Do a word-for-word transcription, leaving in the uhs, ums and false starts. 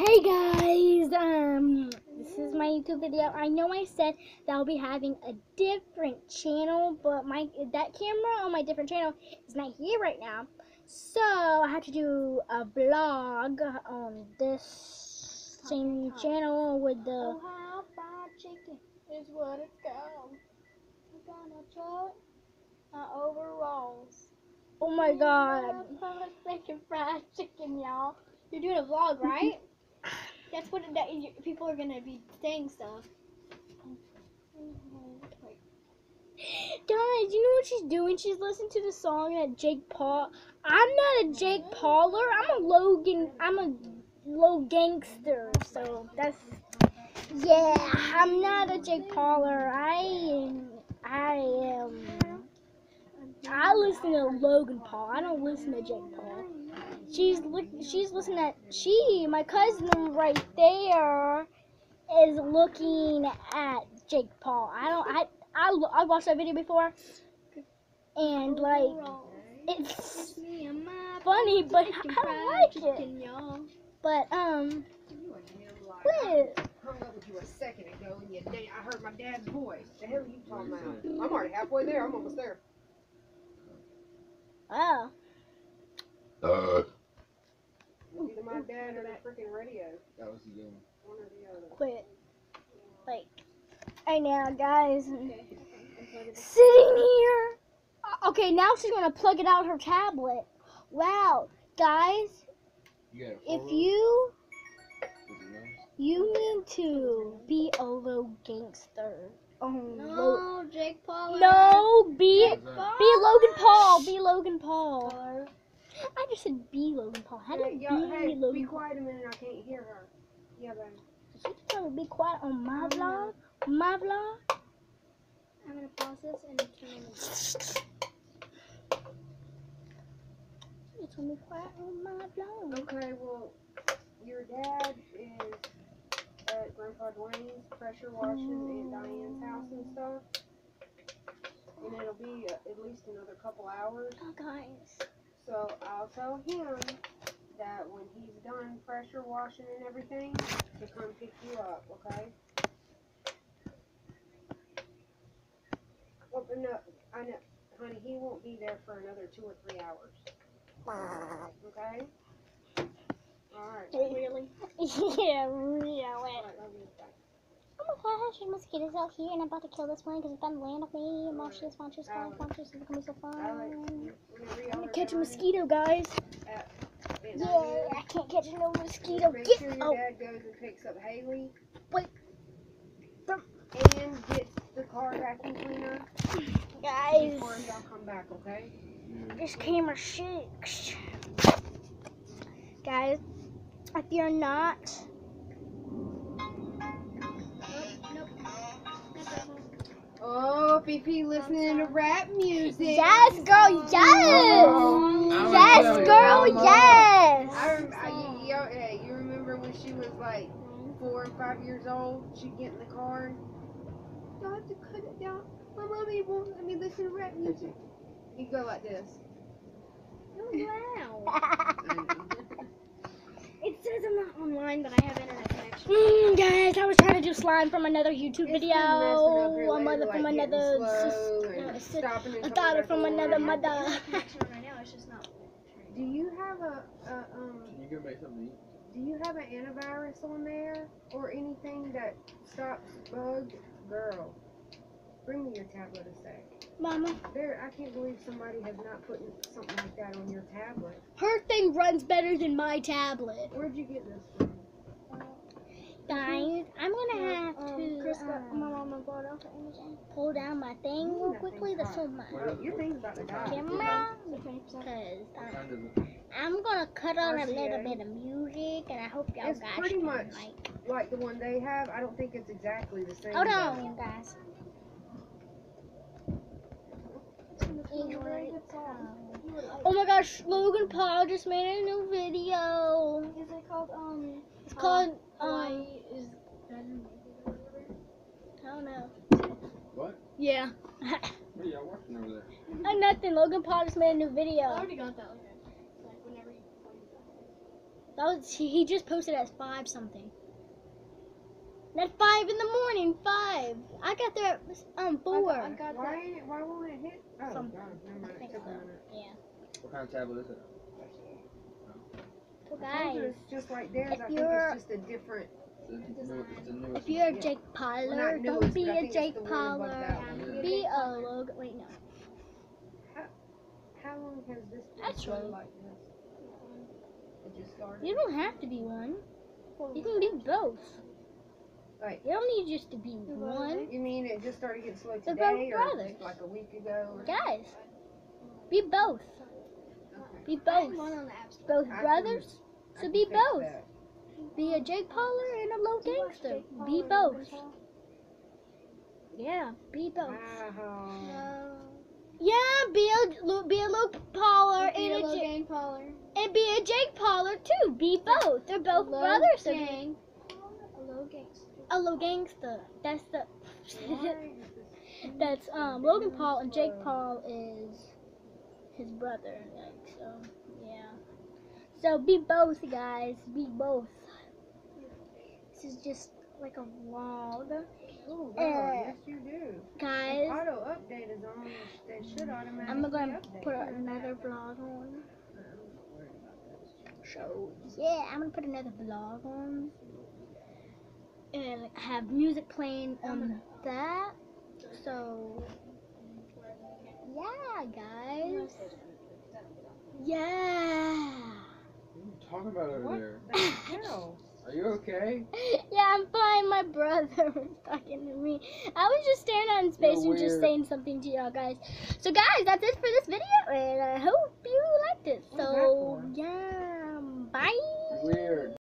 Hey guys, um, this is my YouTube video. I know I said that I'll be having a different channel, but my that camera on my different channel is not here right now. So I had to do a vlog on this same channel with the. Oh, how fried chicken is what it's called. We're gonna try my overalls. Oh my god. Making fried chicken, y'all. You're doing a vlog, right? That's what it, that, you, people are gonna be saying stuff. Guys, you know what she's doing? She's listening to the song that Jake Paul. I'm not a Jake Pauler. I'm a Logan. I'm a low gangster. So that's yeah. I'm not a Jake Pauler. I am. I am. I listen to Logan Paul. I don't listen to Jake Paul. She's li she's listening at she. My cousin right there is looking at Jake Paul. I don't. I. I, I watched that video before, and like, it's funny, but I don't like it. But, um, Liz. Hung up with you a second ago, and you, I heard my dad's voice. The hell are you talking about? I'm already halfway there. I'm almost there. Oh. Uh. Either my dad or that freaking radio. That was the game. One or the other. Quit. Like. Right now, guys, okay. Sitting here. Okay, now she's gonna plug it out her tablet. Wow, guys, you if you you need to be a low gangster. Oh, no, low, Jake Paul. No, be Jake be Paul. Logan Paul. Be Logan Paul. I just said be Logan Paul. How do hey, you yo, be hey, Logan be Paul? quiet a minute. I can't hear her. Yeah, baby. She tell me be quiet on my vlog. My vlog. I'm gonna pause this and turn it. You told me quiet on my vlog. Okay, well, your dad is at Grandpa Dwayne's pressure washing at Diane's house and stuff, and it'll be uh, at least another couple hours. Oh, guys. So I'll tell him that when he's done pressure washing and everything, to come pick you up, okay? Well, but no, I know, honey, he won't be there for another two or three hours. Okay? Alright. Really? yeah, really. Alright, love you. Bye. Oh my gosh, there's mosquitoes out here, and I'm about to kill this one because it's gonna land on me. Monsters, monsters, guys, monsters, it's gonna be so fun. I'm gonna catch a mosquito, guys. Yeah, I can't catch no mosquito. Make Get sure your oh. dad goes and picks up Haley. Wait. And gets the car vacuum cleaner. Guys. Before y'all come back, okay? This camera shakes. Guys, if you're not. Oh, P P listening to rap music. Yes, girl, yes. Oh, yes, girl, yes. I, rem I you, you, hey, you remember when she was like four and five years old? She'd get in the car. Y'all have to cut it down. My mommy won't let me listen to rap music. You go like this. Oh, wow. It says I'm not online, but I have internet connection. Mm, guys, I was trying to do slime from another YouTube It's video. been messing up A mother here lately, from like another getting sis- slow no, and sis- stopping and a coming daughter back from on. another I have mother. internet connection right now. It's just not. Do you have a, a um? Can you go make something to eat? Do you have an antivirus on there or anything that stops bugs? Girl, bring me your tablet a sec. Mama, There, I can't believe somebody has not put something like that on your tablet. her thing runs better than my tablet. Where'd you get this from? Guys, I'm gonna have Um, to Chris got um, my mama bought it off of Amazon. pull down my thing Ooh, real that quickly. thing's That's so hot. much. Well, your thing's about to die. Camera, twenty percent. because What um, kind is it? I'm gonna cut on a R C A. little bit of music, and I hope y'all It's guys pretty can much like. like the one they have. I don't think it's exactly the same. Hold though. on, you guys. Oh my gosh, Logan Paul just made a new video. Is it called um? It's called um. Hawaii is better than Vegas or whatever? I don't know. What? Yeah. What are y'all watching over there? Oh, nothing. Logan Paul just made a new video. I already got that. Okay. Like whenever you. That was he, he just posted at five something. At five in the morning, five. I got there at um four. I got that. Why, why won't it hit? Oh, Some- God, never mind. I think It took a so. minute. Yeah. What kind of tablet is it? So I told you guys, it's just like theirs. if I think you're- it's just a different. The, new, it's the newest if you're a one. Jake Well, Pauler, not don't newest, be but I a think it's Jake the one above Pauler. that one. Be a Logan. Wait, no. How long has this been That's so right. like this? It just started. You don't have to be one. You can be both. Right. You don't need just to be one. You mean it just started getting slow They're today, both or brothers. just like a week ago? Or Guys, be both. Okay. Be I have both. one on the App Store. Both I brothers. I So can be fix both. that. Be a Jake Pauler and a low Do you watch gangster. Jake Paul Be and both. Logan Paul? Yeah, be both. Wow. No. Yeah, be a lo- be a Luke Pauler Be a and a J- Logan Pauler. and be a Jake Pauler too. Be both. They're both Low brothers. So be gang. A low gangster. a low gangster. That's the. Why is this- That's um Logan Paul and Jake Paul is his brother. Like so, yeah. So be both, guys. Be both. This is just like a vlog, Oh, wow, Uh, yes you do. guys. Auto update is on. They should automatically I'm gonna update. put another vlog on. So yeah, I'm gonna put another vlog on and have music playing on that. So yeah, guys. Yeah. What are you talking about over What there? the hell? Are you okay? Yeah, I'm fine. My brother was talking to me. I was just staring at his face You're and just weird. saying something to y'all guys. So guys, that's it for this video, and I hope you liked it. What was that So for? yeah, bye. Weird.